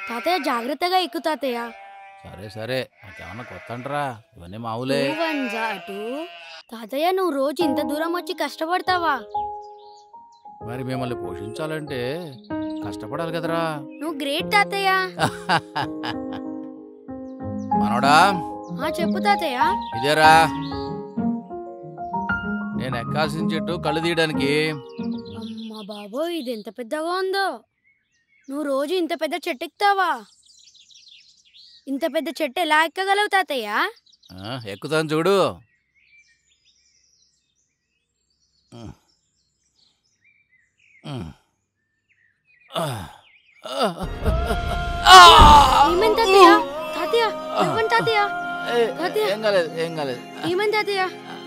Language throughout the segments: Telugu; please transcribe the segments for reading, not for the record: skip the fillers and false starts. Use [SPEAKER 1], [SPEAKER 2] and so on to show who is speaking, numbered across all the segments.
[SPEAKER 1] తాతయ్య జాగ్రత్తగా ఎక్కు తాతయ్య.
[SPEAKER 2] సరే సరే, నాకేమన్నా కొత్త అంటరా? ఇవన్నీ మామూలే.
[SPEAKER 1] తాతయ్య నువ్వు రోజు ఇంత దూరం వచ్చి కష్టపడతావా?
[SPEAKER 2] మరి మిమ్మల్ని పోషించాలంటే కష్టపడాలి కదరా.
[SPEAKER 1] నువ్వు గ్రేట్ తాతయ్య.
[SPEAKER 2] మనోడా
[SPEAKER 1] చెప్పు తాతయ్య.
[SPEAKER 2] ఇదేరా నేను ఎక్కాల్సిన చెట్టు కళ్ళు తీయడానికి.
[SPEAKER 1] అమ్మా బాబోయ్, ఇది ఎంత పెద్దగా ఉందో. నువ్వు రోజు ఇంత పెద్ద చెట్టు ఎక్కుతావా? ఇంత పెద్ద చెట్టు ఎలా ఎక్కగలవు తాతయ్య?
[SPEAKER 2] ఎక్కుతాను చూడు.
[SPEAKER 1] ఏమైంది తాతయ్య? తాతయ్య ఇవ్వండి తాతయ్య.
[SPEAKER 2] ఏం కాలేదు, ఏం కాలేదు.
[SPEAKER 1] ఏమైంది తాతయ్య?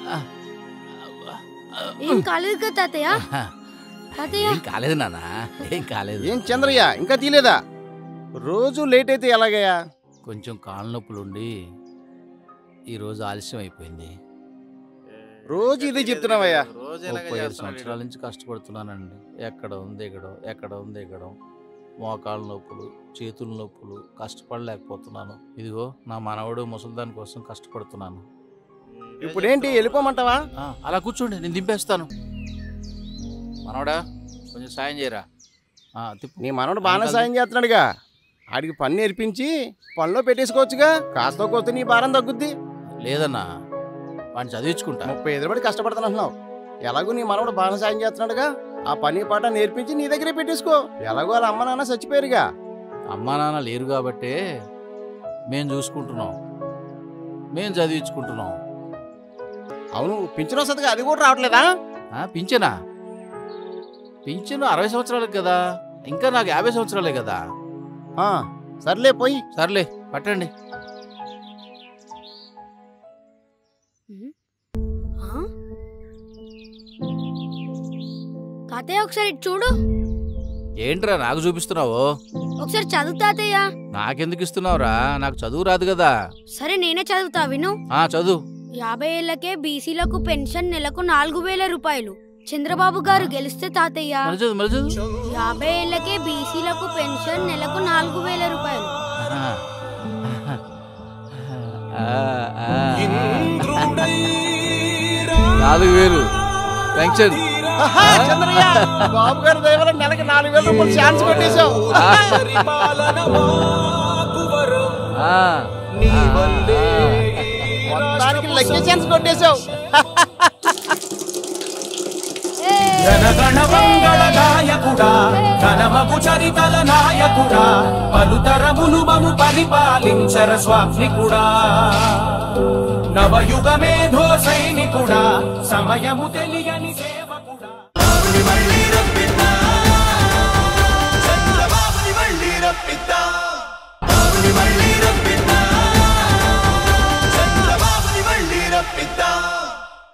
[SPEAKER 1] ఏం కాలేదు కదా తాతయ్య? తాతయ్య
[SPEAKER 2] ఏం కాలేదు నాన్న, ఏం కాలేదు.
[SPEAKER 3] ఏం చంద్రయ్య ఇంకా తీలేదా? రోజు లేట్ అయితే ఎలాగయ్యా?
[SPEAKER 2] కొంచెం కాళ్ళ నొప్పులుండి ఈరోజు ఆలస్యం అయిపోయింది.
[SPEAKER 3] రోజు ఇదే చెప్తున్నావయ్యా.
[SPEAKER 2] 35 సంవత్సరాల నుంచి కష్టపడుతున్నానండి. ఎక్కడ ఉంది ఎక్కడం, ఎక్కడ ఉంది ఎక్కడం, మోకాళ్ళ నొప్పులు, చేతుల నొప్పులు, కష్టపడలేకపోతున్నాను. ఇదిగో నా మనవడు ముసలిదాని కోసం కష్టపడుతున్నాను.
[SPEAKER 3] ఇప్పుడేంటి వెళ్ళిపోమంటావా?
[SPEAKER 2] అలా కూర్చోండి, నేను దింపేస్తాను. మనవడా కొంచెం సాయం చేయరా.
[SPEAKER 3] నీ మనవడు బాగానే సాయం చేస్తున్నాడుగా. ఆడికి పని నేర్పించి పనిలో పెట్టేసుకోవచ్చుగా. కాస్త కొత్త నీ భారం తగ్గుద్ది.
[SPEAKER 2] లేదన్నా, వాడిని చదివించుకుంటా.
[SPEAKER 3] 35 పడి కష్టపడుతున్నావు. ఎలాగో నీ మనవడు బాగానే సాయం చేస్తున్నాడుగా. ఆ పని పాట నేర్పించి నీ దగ్గరే పెట్టేసుకో. ఎలాగో వాళ్ళ అమ్మ నాన్న చచ్చిపోయారుగా.
[SPEAKER 2] అమ్మా నాన్న లేరు కాబట్టే మేము చూసుకుంటున్నాం, మేము చదివించుకుంటున్నాం.
[SPEAKER 3] అవును, పింఛన్ వస్తుందిగా, అది కూడా రావట్లేదా?
[SPEAKER 2] పింఛనా? పింఛను 60 సంవత్సరాలకు కదా, ఇంకా నాకు 50 సంవత్సరాలే కదా.
[SPEAKER 3] సర్లే పోయి.
[SPEAKER 2] సర్లే పట్టండి.
[SPEAKER 1] తాతయ్య ఒకసారి చూడు.
[SPEAKER 2] ఏంట్రా నాకు చూపిస్తున్నావు?
[SPEAKER 1] ఒకసారి చదువు తాతయ్య.
[SPEAKER 2] నాకెందుకు ఇస్తున్నావురా? నాకు చదువు రాదు కదా.
[SPEAKER 1] సరే నేనే చదువుతా, విను.
[SPEAKER 2] చదువు.
[SPEAKER 1] 50 ఏళ్లకే బీసీలకు పెన్షన్ నెలకు 4000 రూపాయలు. చంద్రబాబు గారు గెలిస్తే తాతయ్య 50 ఏళ్లకే బీసీలకు పెన్షన్ నెలకు 4000 రూపాయలు.
[SPEAKER 2] 4000 పెన్షన్.
[SPEAKER 3] బాబు గారి దయ వల్ల నెలకి 4000 రూపాయలు ఛాన్స్ కొట్టేశావు. మొత్తానికి లక్కీ ఛాన్స్ కొట్టేశావు.
[SPEAKER 4] జనగణ మంగళ నాయకుడా, ఘనమగు చరితల నాయకుడా, పలుతరములు మము పరిపాలించర స్వామికుడా, నవయుగ మేధో సైనికుడా, సమయము తెలియని